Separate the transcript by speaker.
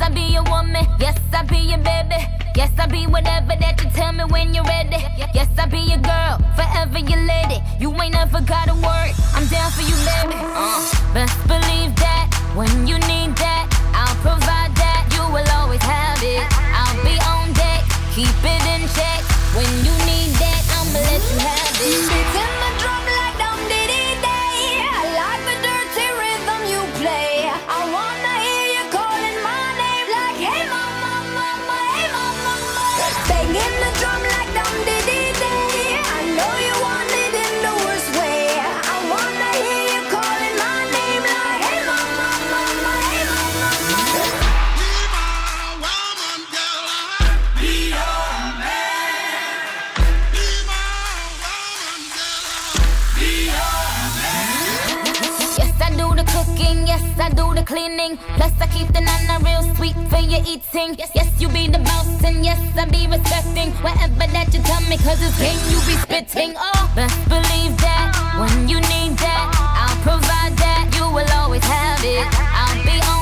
Speaker 1: I be your woman, yes, I be your baby. Yes, I be whatever that you tell me when you're ready. Yes, I be your girl, forever your lady. You ain't never gotta worry, I'm down for you, baby. Best believe that, when you need that, I'll provide that. You will always have it. I'll be on deck, keep it in check. When you need that, I'ma let you have it.
Speaker 2: Beating my drum like dum diddy day. I like the dirty rhythm you play. I wanna hear you calling my name like, hey mama, mama, hey mama, mama. Banging the drum like dum diddy day. I know you want it in the worst way. I wanna hear you calling my name like, hey mama, mama, hey mama, mama.
Speaker 3: Be my woman, girl. Be your man. Be my woman, girl. Be your man.
Speaker 1: Yes, I do the cooking, yes, I do the cleaning. Plus I keep the nana real sweet for your eating. Yes, you be the boss and yes, I be respecting whatever that you tell me, cause it's game you be spitting. Oh, best believe that, when you need that, I'll provide that. You will always have it. I'll be on